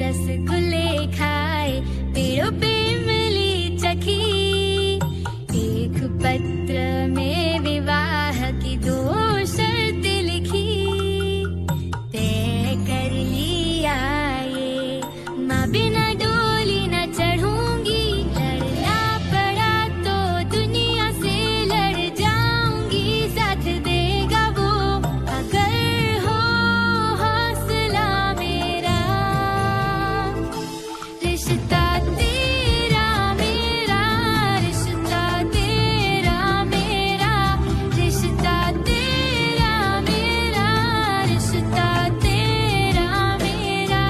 रसगुल्ले खाए, पेड़ों पे इमली चखी, एक पत्र में विवाह की 2 शर्तें लिखी, तय कर लिया ये माँ बिना डोली न चढ़ूंगी, लड़ना पड़ा तो दुनिया से लड़ जाऊंगी, साथ देगा वो अगर हो हौसला मेरा, रिश्ता तेरा मेरा, रिश्ता तेरा मेरा, रिश्ता तेरा मेरा, रिश्ता तेरा मेरा।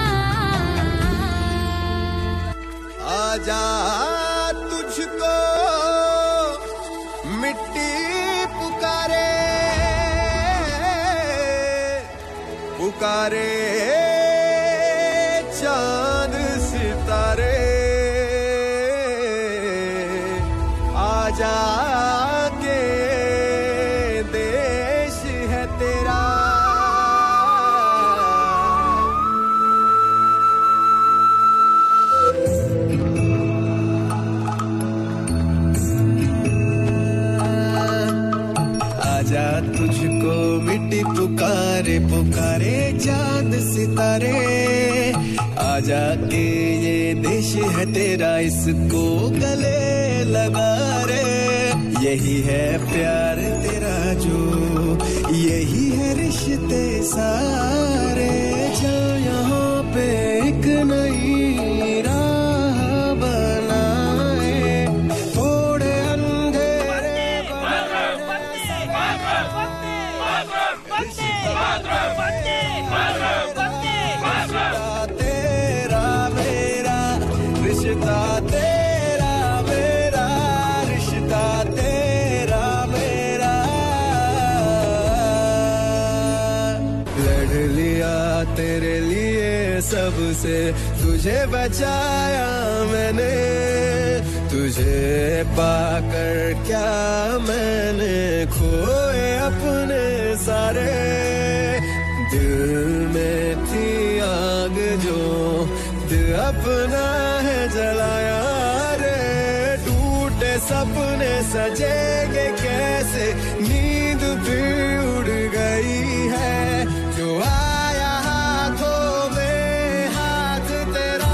आजा तुझको मिट्टी पुकारे, पुकारे चांद सितारे, आजा के देश है तेरा। आजा तुझको मिट्टी पुकारे, पुकारे चांद सितारे, आजा के ये देश है तेरा, इसको गले लगा रे, यही है प्यार तेरा जो, यही है रिश्ते सारे, चल यहाँ पे एक नई राह बनाए, थोड़े अंधेरे रिश्ता तेरा मेरा, रिश्ता तेरा मेरा, रिश्ता तेरा मेरा। लड़ लिया तेरे लिए सबसे, तुझे बचाया मैंने, तुझे पाकर क्या मैंने खोए अपने सारे, दिल में थी आग जो दिल अपना है जलाया रे, टूटे सपने सजेंगे कैसे, नींद भी उड़ गई है, जो आया हाथों में हाथ तेरा,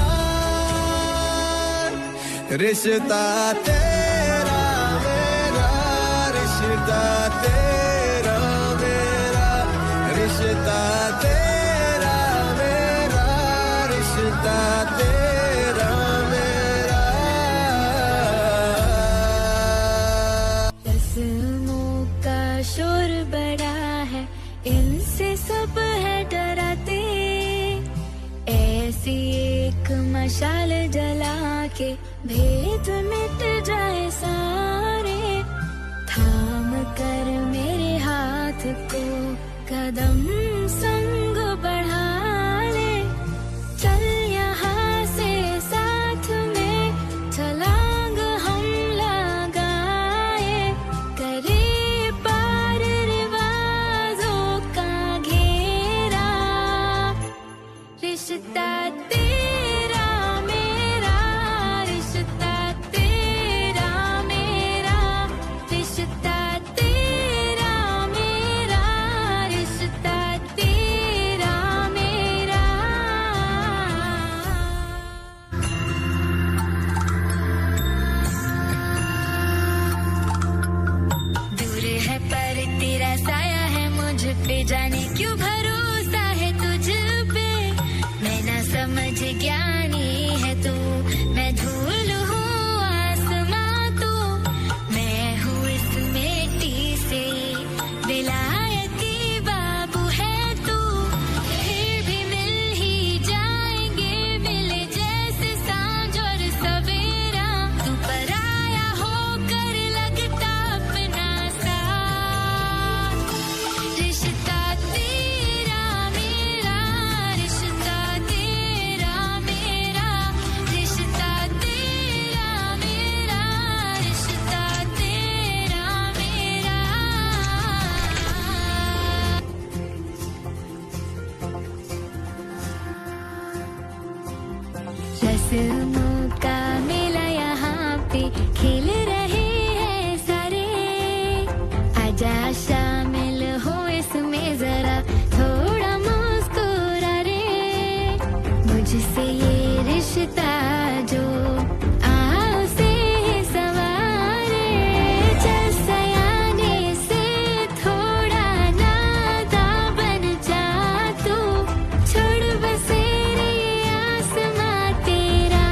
रिश्ता तेरा मेरा, रिश्ता तेरा मेरा, रिश्ता तेरा मेरा, रिश्ता तेरा मेरा। रस्मों का शोर बड़ा है, इनसे सब है डराते, ऐसी एक मशाल जला के भेद मिट जाए सारे, थाम कर मेरे हाथ को कदम संग बढ़ा ले, चल यहाँ से साथ में छलांग हम लगाए, करे पार रिवाजों का घेरा, रिश्ता तेरा मेरा, रिश्ता तेरा मेरा, रिश्ता तेरा मेरा, रिश्ता तेरा मौका मिला यहाँ पे खेल रहे हैं सारे, आजा शामिल हो इसमें जरा थोड़ा मुस्कुरा रे, मुझसे ये रिश्ता जो से सवारे, चल सयाने से थोड़ा नादा बन जा तू, छोड़ बसेरे आसमां तेरा,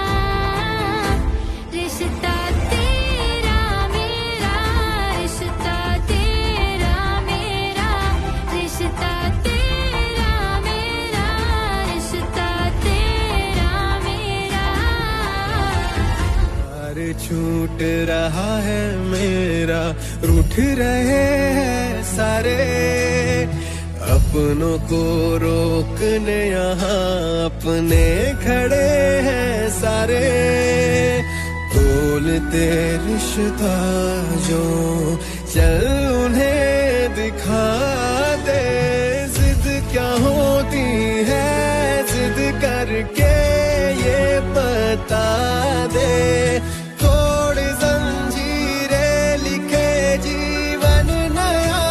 रिश्ता तेरा मेरा, रिश्ता तेरा मेरा, रिश्ता तेरा मेरा, रिश्ता तेरा मेरा। प्यार छूट रहा है मेरा, रूठ रहे हैं सारे, अपनों को रोकने यहाँ अपने खड़े हैं सारे, तोलते रिश्ता जो चल उन्हें दिखा दे, जिद क्या होती है जिद करके ये बता दे, तोड़ जंजीरें लिखे जीवन नया,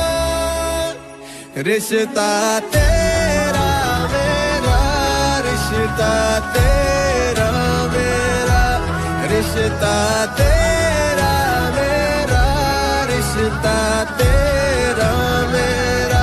रिश्ता तेरा मेरा, रिश्ता तेरा मेरा, रिश्ता तेरा मेरा, रिश्ता तेरा मेरा।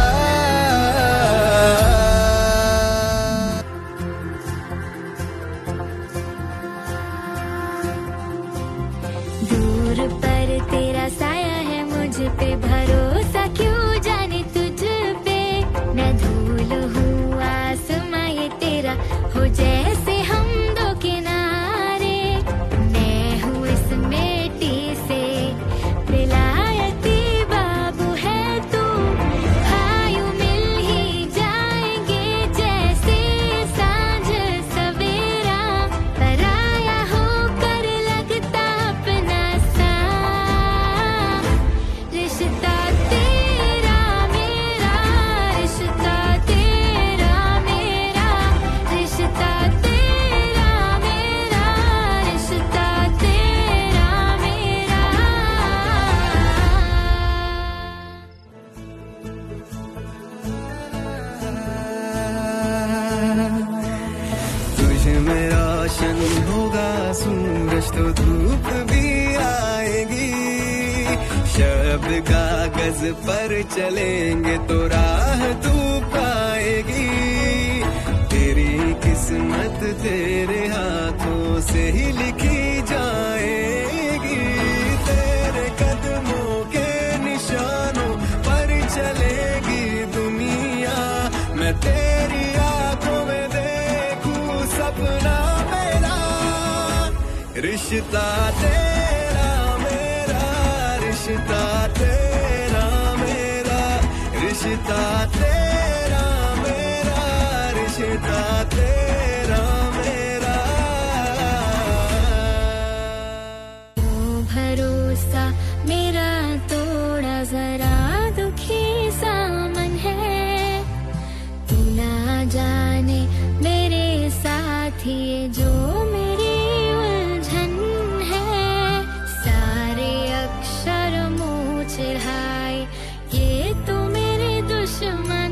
दूर पर तेरा साया है मुझ पे, भरोसा क्यों जाने तुझ पे, मैं धूल हूँ आसमां ये तेरा, हो जैसे हम दो किनारे, मैं हूँ इस मिट्टी से विलायती बाबू है तू, आयु मिल ही जाएंगे जैसे सांझ सवेरा, पराया होकर लगता अपना सा, रिश्ता तेरा मेरा, रिश्ता तेरा मेरा, रिश्ता तेरा मेरा, रिश्ता तेरा मेरा। तुझ में रोशन होगा सूरज तो धूप भी आएगी, शब्द कागज पर चलेंगे तो राह तू पाएगी, तेरी किस्मत तेरे हाथों से ही लिखी जाएगी, तेरे कदमों के निशानों पर चलेगी दुनिया, मैं तेरी आंखों में देखूं सपना मेरा, रिश्ता तेरा मेरा, रिश्ता तेरा मेरा, रिश्ता तेरा मेरा, रिश्ता तेरा मेरा। भरोसा मेरा तोड़ा जरा दुखी सा मन है, तू ना जाने मेरे साथ ये जो मेरी उलझन है, सारे अक्षर मुँह चिढ़ाए ये तो मेरे दुश्मन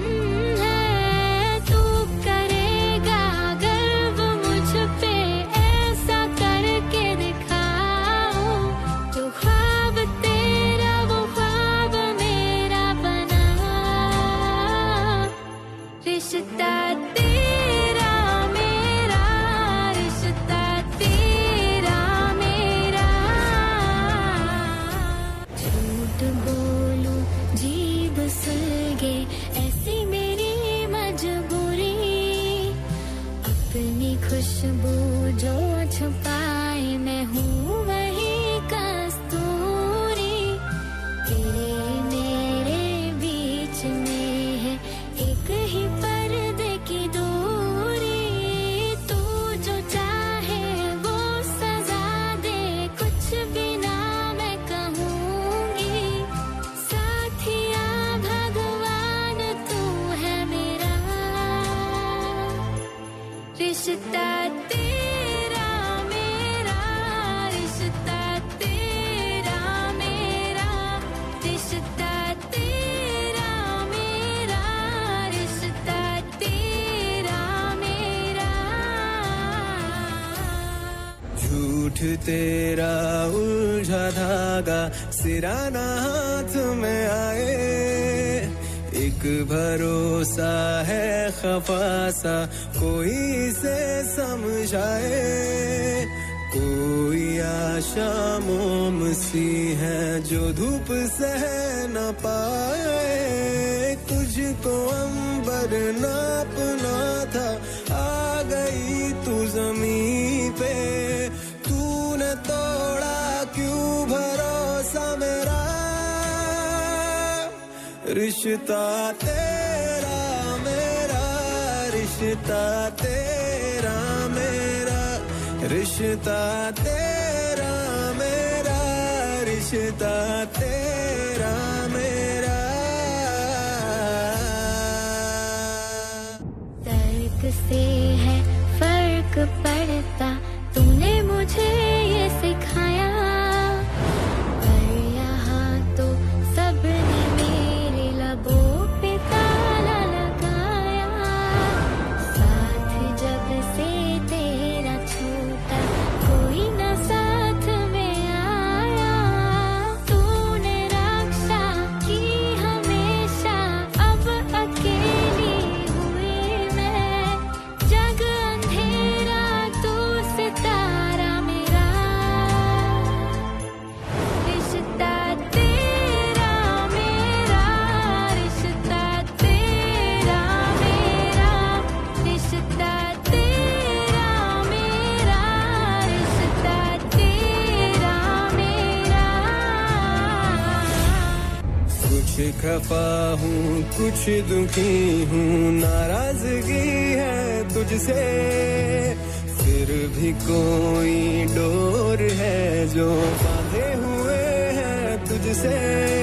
तेरा उलझा धागा सिराना हाथ में आए, एक भरोसा है खफा सा कोई से समझाए, कोई आशा मोम सी है जो धूप सह न पाए, तुझको अंबर नापना था आ गई तू ज़मीं पे, तूने तोड़ा क्यों भरोसा मेरा, रिश्ता तेरा मेरा, रिश्ता तेरा मेरा, रिश्ता तेरा मेरा, रिश्ता तेरा मेरा। दर्द से है फर्क पड़ता तूने मुझे ये सिखाया, पर यहाँ तो सबने मेरे लबों पे ताला लगाया, साथ जब से तेरा छूटा कोई न साथ में आया, तूने रक्षा की हमेशा अब अकेली हुई मैं, जग अंधेरा तू सितारा मेरा, रिश्ता तेरा मेरा, रिश्ता तेरा मेरा, रिश्ता तेरा मेरा, रिश्ता तेरा मेरा। कुछ खफा हूँ कुछ दुखी हूँ, नाराजगी है तुझसे, फिर भी कोई डोर है जो बांधे हुए हैं तुझसे,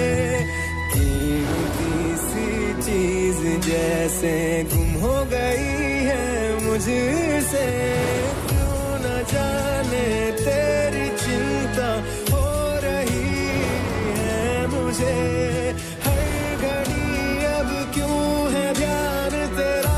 कीमती सी चीज जैसे गुम हो गई है मुझसे, क्यों न जाने तेरी चिंता हो रही है मुझे, हर घड़ी अब क्यों है ध्यान तेरा,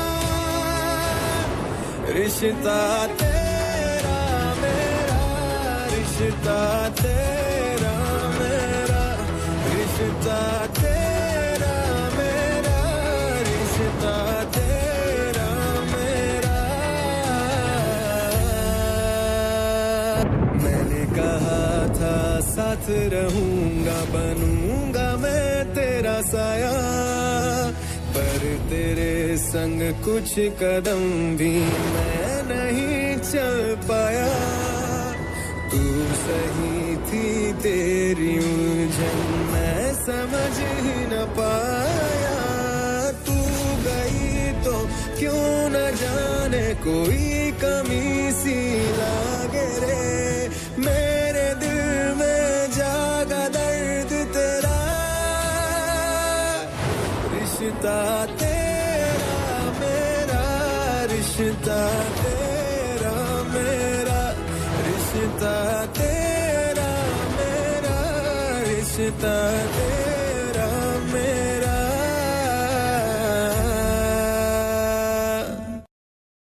रिश्ता तेरा मेरा, रिश्ता तेरा मेरा, रिश्ता तेरा मेरा, रिश्ता तेरा मेरा। मैंने कहा था साथ रहूंगा बनूंगा मैं तेरा साया, पर तेरे संग कुछ कदम भी मैं नहीं चल पाया, तू सही थी तेरी उलझन मैं समझ ही न पाया, तू गई तो क्यों न जाने कोई कमी सी लागे रे, मेरे दिल में जागा दर्द तेरा, रिश्ता तेरा मेरा, रिश्ता तेरा मेरा, रिश्ता तेरा मेरा, रिश्ता तेरा